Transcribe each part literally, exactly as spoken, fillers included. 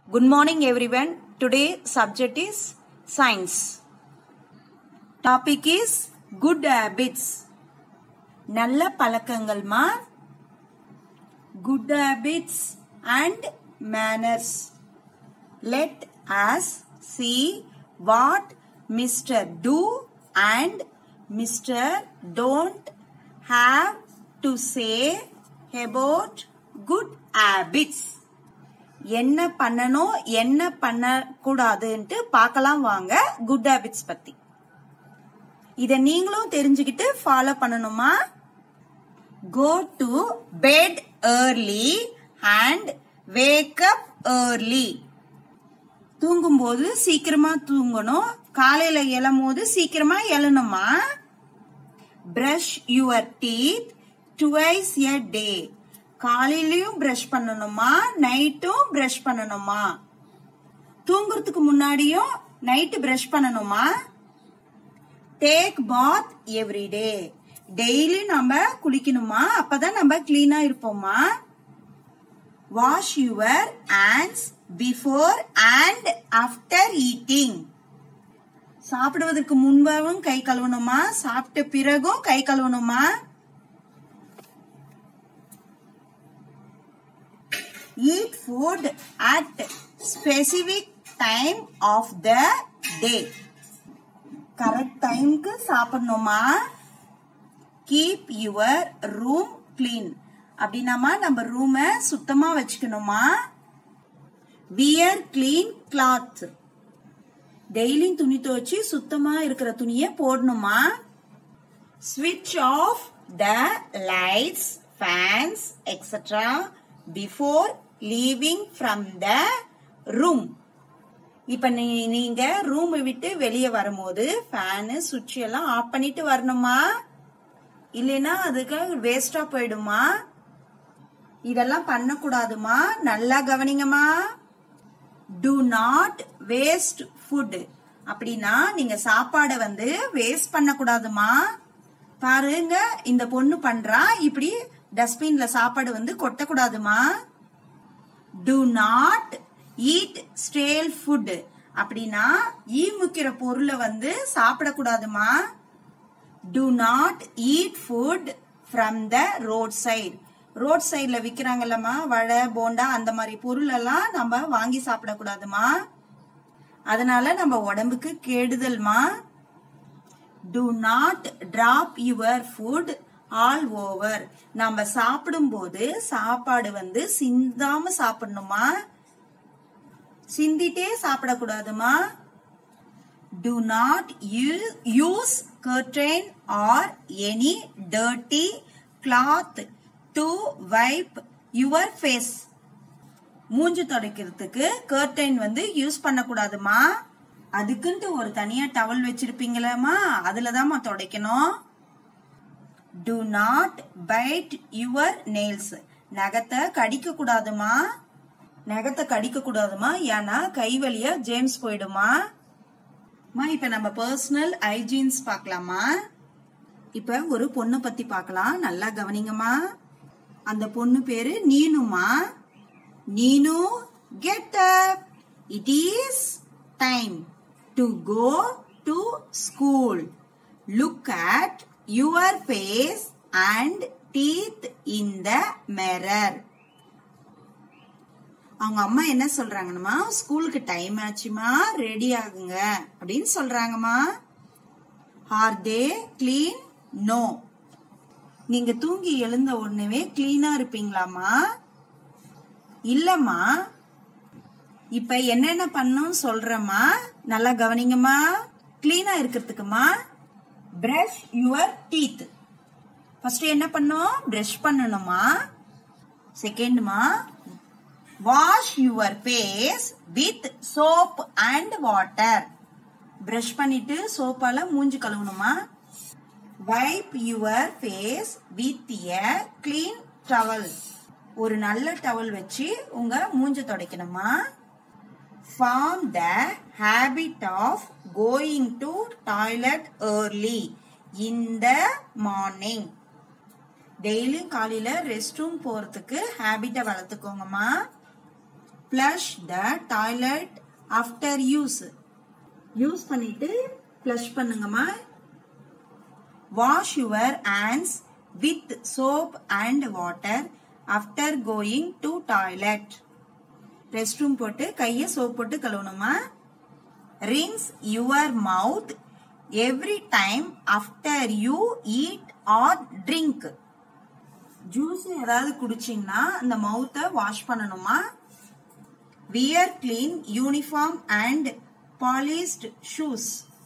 Good morning everyone. Today subject is science. Topic is good habits. நல்ல பழக்கங்கள் மா good habits and manners. Let us see what Mister Do and Mister Don't have to say about good habits. என்ன பண்ணணும் என்ன பண்ண கூடாதுன்னு பார்க்கலாம் வாங்க குட் ஹேபிட்ஸ் பத்தி. இத நீங்களும் தெரிஞ்சுக்கிட்டு ஃபாலோ பண்ணணுமா? Go to bed early and wake up early. தூங்கும்போது சீக்கிரமா தூங்கணும், காலையில எழும்போது சீக்கிரமா எழணுமா? Brush your teeth twice a day. காலையிலயும் பிரஷ் பண்ணணுமா, நைட்டும் பிரஷ் பண்ணணுமா? தூங்குறதுக்கு முன்னாடியும் நைட் பிரஷ் பண்ணணுமா? Take bath every day. Daily நம்ம குளிக்கணுமா? அப்பதான் நம்ம கிளீனா இருப்போமா? Wash your hands before and after eating. சாப்பிடுவதற்கு முன்பாகவும் கை கழுவணுமா, சாப்பிட்ட பிறகும் கை கழுவணுமா? Eat food at specific time of the day. Correct time க்கு சாப்பிடணுமா? Keep your room clean. அப்படினாமா நம்ம ரூமை சுத்தமா வச்சுக்கணுமா? Wear clean cloth. டெய்லி துணி துவைச்சு சுத்தமா இருக்கிற துணியை போடணுமா? Switch off the lights, fans, et cetera before leaving from the room. இப்ப நீங்க ரூம் விட்டு வெளியே வரும்போது ஃபேன் சுவிட்ச் எல்லாம் ஆஃப் பண்ணிட்டு வரணுமா? இல்லைன்னா அதுக்கு வேஸ்டா போயிடுமா? இதெல்லாம் பண்ண கூடாதுமா, நல்லா கவனிங்கம்மா. Do not waste food. அப்படின்னா நீங்க சாப்பாடை வந்து வேஸ்ட் பண்ண கூடாதுமா. பாருங்க இந்த பொண்ணு பண்றா, இப்படி டஸ்ட்பின்ல சாப்பாடு வந்து கொட்டக்கூடாதுமா. Do not eat stale food. அப்படின்னா ஈ முக்கிற பொருளை வந்து சாப்பிடக்கூடாதுமா. Do not eat food from the roadside. Road சைட்ல விக்கிறாங்கல்லம்மா வடை போண்டா அந்த மாதிரி பொருள் எல்லாம் நம்ம வாங்கி சாப்பிடக்கூடாதுமா, அதனால நம்ம உடம்புக்கு கேடுதல்மா. Do not drop your food all over. நம்ம சாப்பிடும் போது சாப்பாடு வந்து சிந்தாம சாப்பிடணுமா, சிந்திட்டே சாப்பிடக்கூடாதுமா. Do not use, use curtain or any dirty cloth to wipe your face. மூஞ்சி துடைக்கிறதுக்கு கர்டைன் வந்து யூஸ் பண்ணக்கூடாதுமா. அதுக்குன்ட்டு ஒரு தனியா டவல் வச்சிருப்பீங்களா, அதுலதாம்மா துடைக்கணும். Do not bite your nails. நகத்தை கடிக்க கூடாதுமா, நகத்தை கடிக்க கூடாதுமா, ஏன்னா கை வழியா ஜேம்ஸ் போயிடுமா. இப்ப நம்ம பர்சனல் ஹைஜீன்ஸ் பார்க்கலாமா? இப்ப ஒரு பொண்ணை பத்தி பார்க்கலாம், நல்லா கவனிங்கம்மா. அந்த பொண்ணு பேரு நீனுமா. நீனு, get up. It is time to go to school. Look at your face and teeth in the mirror. அவங்க அம்மா என்ன சொல்றாங்கம்மா, ஸ்கூலுக்கு டைம் ஆச்சுமா, ரெடி ஆகுங்க அப்படின்னு சொல்றாங்கம்மா. Are they clean? No. நீங்க தூங்கி எழுந்த உடனே கிளீனா இருப்பீங்களாமா? இல்லம்மா. இப்ப என்னென்ன பண்ணும் சொல்றமா, நல்லா கவனிங்கம்மா. கிளீனா இருக்கிறதுக்குமா brush your teeth. ஃபர்ஸ்ட் என்ன பண்ணும், பிரஷ் பண்ணணுமா. செகண்ட்மா wash your face with soap and water. Brush பண்ணிட்டு சோப்பால மூஞ்சி கழுவணுமா. wipe your face with a clean towel. ஒரு நல்ல டவல் வச்சு உங்க மூஞ்சி துடைக்கணுமா. Form the habit of going to toilet early in the morning. Daily காலையில ரெஸ்ட் ரூம் போறதுக்கு ஹேபிட்ட வளர்த்துக்கோங்கம்மா. flush the toilet after use. Use பண்ணிட்டு flush பண்ணுங்கம்மா. Wash your hands with soap and water after going to toilet. restroom போட்டு கையை soap போட்டு கழுவணுமா. Rinse your mouth every time after you eat or drink. Juice ஏதாவது குடிச்சீங்கன்னா அந்த மவுத்தை வாஷ் பண்ணணுமா. Wear clean uniform and polished shoes.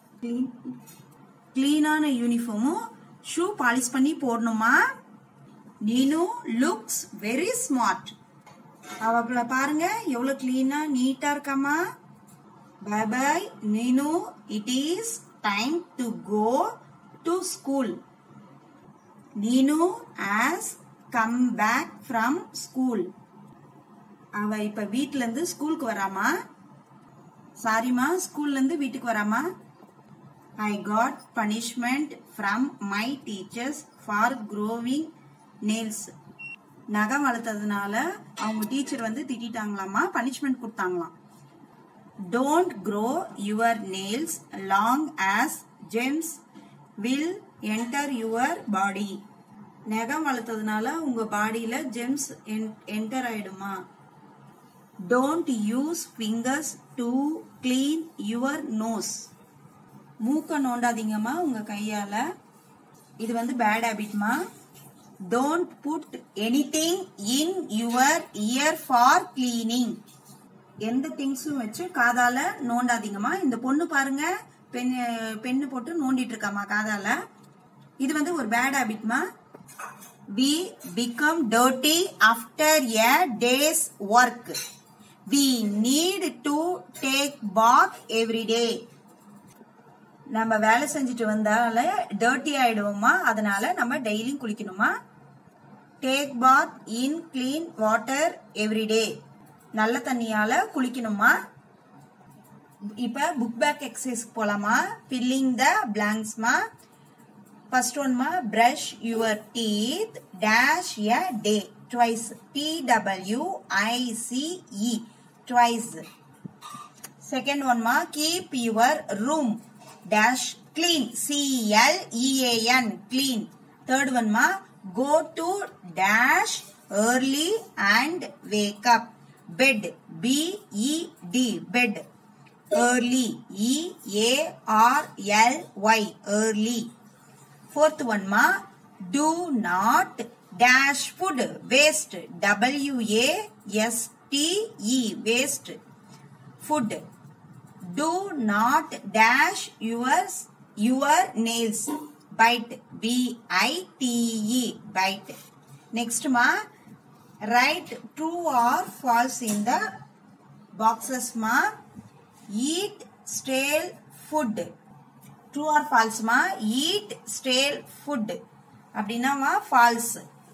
கிளீனான யூனிஃபார்மும் ஷூ பாலிஷ் பண்ணி போடணுமா. நீனு லுக்ஸ் வெரி ஸ்மார்ட். அவளை பாருங்க எவ்வளவு கிளீனா நீட்டா இருக்காமா. Bye bye Neenu, it is time to go to school. Neenu has come back from school. அவ இப்ப வீட்ல இருந்து ஸ்கூலுக்கு வராமா. சாரிமா, ஸ்கூல்ல இருந்து வீட்டுக்கு வராமா. I got punishment from my teachers for growing nails. நகம் வளர்த்ததுனால அவங்க டீச்சர் வந்து திட்டாங்களாமா, பனிஷ்மெண்ட் கொடுத்தாங்களாம். Don't grow your nails long as germs will enter your body. நகம் வளர்த்ததுனால உங்க பாடியில ஜெம்ஸ் என்டர் ஆயிடுமா. Don't use fingers to clean your nose. மூக்க நோண்டாதீங்கம்மா உங்க கையால. இது வந்து பேட் ஹேபிட்மா. Don't put anything in your ear for cleaning. எந்த திங்ஸும் வச்சு காதால நோண்டாதீங்கம்மா. இந்த பொண்ணு பாருங்க, பெண் பெண்ணு போட்டு நோண்டிட்டு இருக்காமா காதால. இது வந்து ஒரு பேட் ஹேபிட்மா. We become dirty after a day's work. We need to take bath every day. நம்ம வேலை செஞ்சுட்டு வந்தால டர்ட்டி ஆயிடுவோமா, அதனால நம்ம டெய்லி குளிக்கணுமா. Take bath in clean water every day. நல்ல தண்ணியால குளிக்கணுமா. இப்ப புக் பேக் எக்ஸசைஸ் போலாமா. ஃபில்லிங் த பிளாங்க்ஸ்மா. ஃபர்ஸ்ட் ஒன்மா, brush your teeth dash a day twice. T W I C E twice. Second ஒன்மா, keep your room dash clean. C L E A N clean. Third one ma, go to dash early and wake up. Bed. B E D bed. Early. E A R L Y early. Fourth one ma, do not dash food waste. W A S T E waste. Food. Do not dash yours your nails. Bite. B I T E bite. Next ma, write true or false in the boxes ma. Eat stale food. True or false ma? Eat stale food. அப்படின்னா ma false.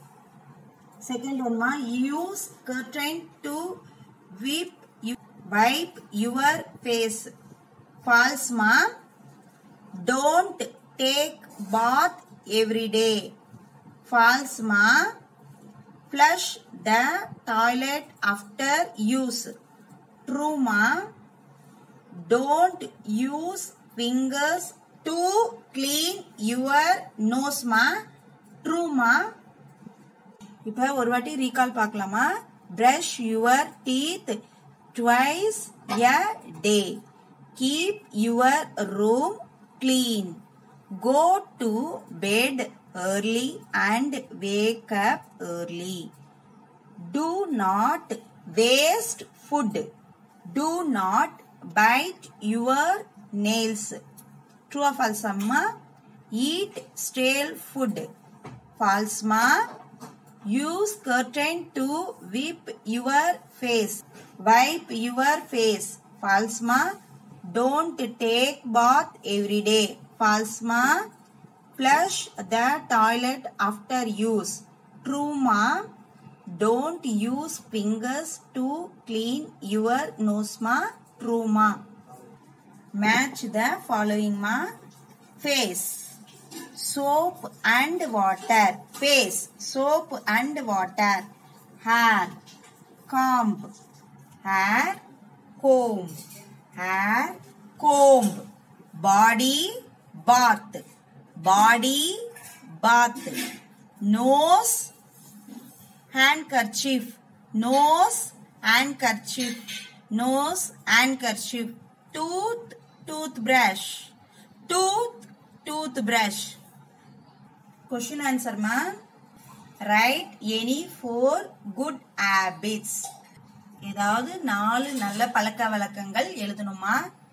Second one ma, use curtain to whip wipe your face. False ma. Don't take bath every day. False ma. Flush the toilet after use. True ma. Don't use fingers to clean your nose ma. True ma. இப்ப ஒரு வாட்டி recall பார்க்கலாமா. Brush your teeth twice a day. Keep your room clean. Go to bed early and wake up early. Do not waste food. Do not bite your nails. True or false amma? Eat stale food. False ma. Use curtain to wipe your face. Wipe your face. False ma. Don't take bath every day. False ma. Flush the toilet after use. True ma. Don't use fingers to clean your nose ma. True ma. Match the following ma. Face. Soap and water. Face. Soap and water. Hair. Comb. hair comb, hair comb. Body bath, body bath. Nose handkerchief, nose handkerchief, nose handkerchief. Tooth toothbrush, tooth toothbrush. Question answer ma. Write any four good habits. ஏதாவது நாலு நல்ல பழக்க வழக்கங்கள் எழுதணுமா?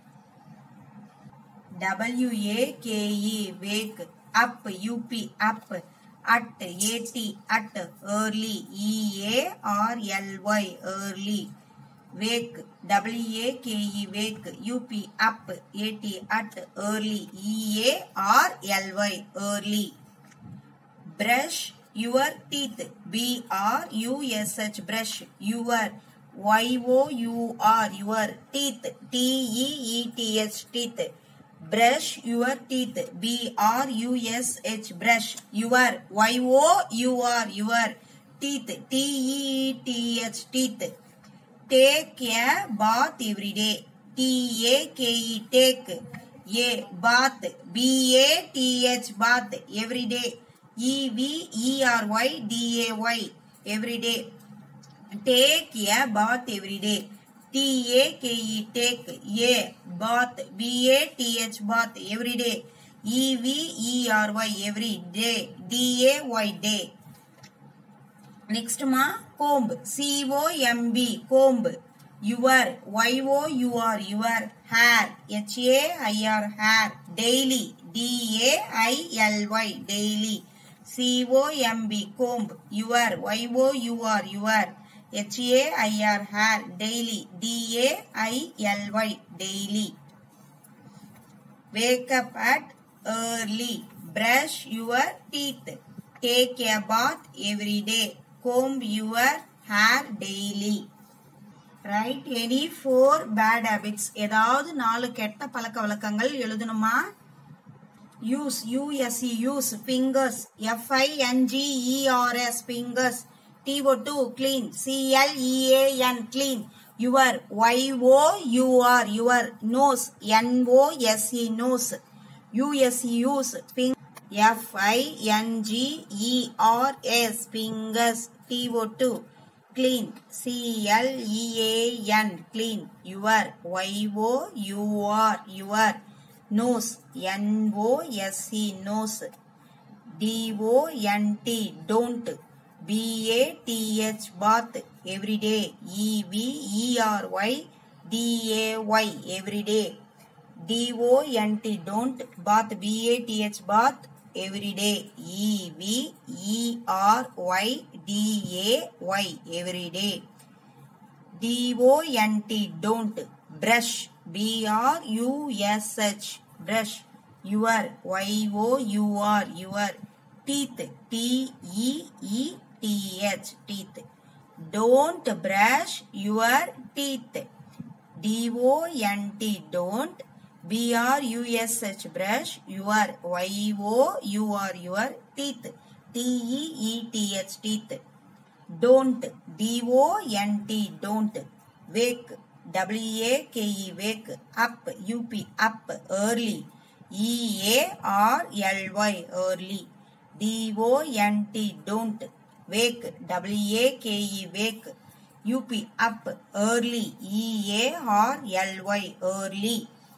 W A K E wake, up, U P up, at, A T at, early, E A R L Y early. Wake, W A K E wake, U P up, A T at, early, E A R L Y early. Brush your teeth, B R U S H brush, your, Y O U R your, teeth, T E E T H teeth. Brush your teeth, B R U S H brush, your, Y O U R your, teeth, T E E T H teeth. Take a bath every day, T A K E take, A bath, B A T H bath, every day, E V E R Y D A Y every day. Take a bath every day, T A K E take, A bath, B A T H bath every day, E V E R Y every day, D A Y day. Next ma, comb, C O M B comb, your, Y O U R your, hair, H A I R hair, daily, D A I L Y daily. C O M B comb, your, Y O U R your, H A I R hair, daily, D A I L Y daily. Wake up at early, brush your teeth, take a bath every day, comb your hair daily. Write any four bad habits. ஏதாவது நாலு கெட்ட பழக்க வழக்கங்கள் எழுதணுமா? Use, U S E use, fingers, F I N G E R S fingers. T O two clean, C L E A N clean. Your, Y O U R your, nose, N O S E nose. U S E use, F I N G E R S fingers. T O two clean, C L E A N clean. Your, Y O U R your, nose, N O S E nose. D O N T don't, B A T H bath every day, E V E R Y D A Y every day. D O N T don't, bath, B A T H bath every day, E V E R Y D A Y every day. D O N T don't, brush, B R U S H brush, your, Y O U R your, teeth, T E E T H teeth. Don't brush your teeth, D O N T don't, B R U S H brush, your, Y O U R your, teeth, T E E T H teeth. Don't, D O N T don't. Wake, W A K E wake, up, U P up, early, E A R L Y early. D O N T don't, wake, W A K E wake, U P up, early, E A R L Y early.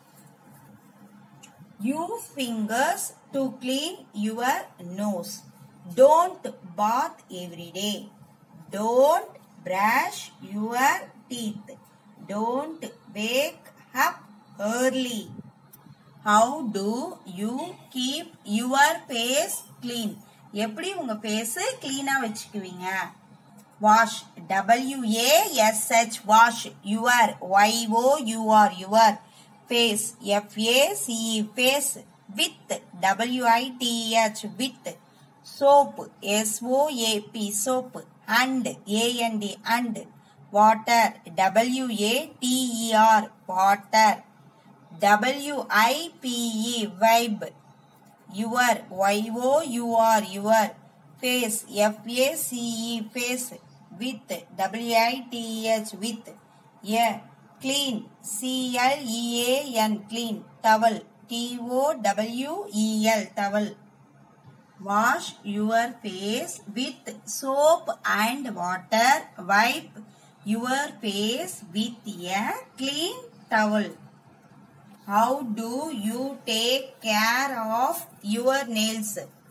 Use fingers to clean your nose. Don't bath every day. Don't brush your teeth. Don't wake up early. How do you keep your face clean? எப்படி உங்க face கிளீனா வச்சுக்குவீங்க? Wash, W A S H wash, your, Y O U R your, face, F A C E face, with, W I T H with, soap, S O A P soap, and, A N D and, water, W A T E R water, W I P E vibe, your, Y O U R your, face, F A C E face, with, W I T H with, A. Clean. C L E A N. Clean. Towel. T O W E L. Towel. Wash your face with soap and water. Wipe your face with a clean towel. How do you take care of your nails?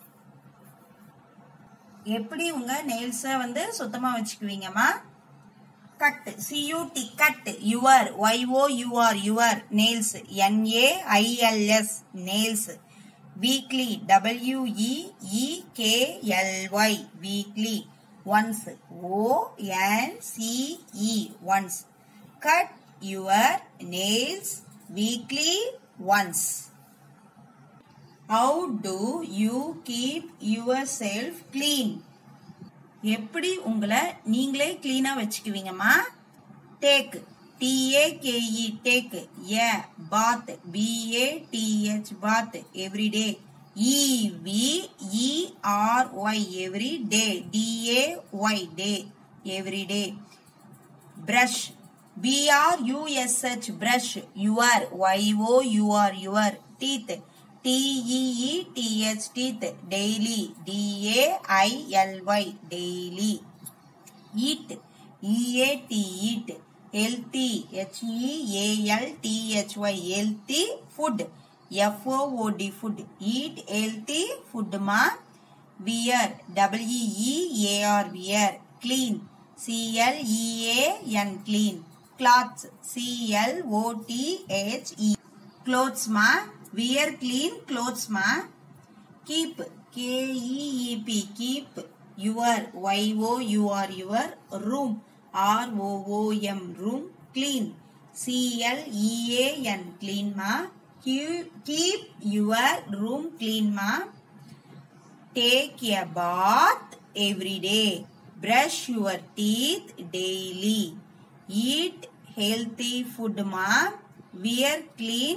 எப்படி உங்க nails வந்து சுத்தமா வச்சுக்குவீங்கம்மா? Cut. C U T. Cut. Your. Y O U R. Your. Nails. N A I L S. Nails. Weekly. W E E K L Y. Weekly. Once. O N C E. Once. Cut your nails weekly once. How do you keep yourself clean? எப்படி உங்களை நீங்களே கிளீனா வச்சுக்குவீங்கம்மா? Take. T A K E. Take. A. Bath. B A T H. Bath. Every day. E V E R Y. Every day. D A Y. Day. Every day. Brush. B R U S H. Brush. Your. Y O U R. Your. Teeth. T E E T H. Teeth. Daily. D A I L Y. Daily. Eat. E A T. Eat. Healthy. H E A L T H Y. Healthy food. F O O D. Food. Eat healthy food ma. Wear. W E A R. Wear. Clean. C L E A N. Clean. Clothes. C L O T H E. Clothes ma. Wear clean clothes ma. Keep. K E E P. Keep your. Y O U R. Your. Room. R O O M. Room. Clean. C L E A N. Clean ma. Keep your room clean ma. Take a bath every day. Brush your teeth daily. Eat healthy food ma. Wear clean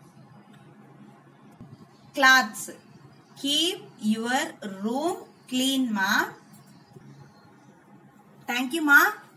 clothes. Keep your room clean ma. Thank you ma.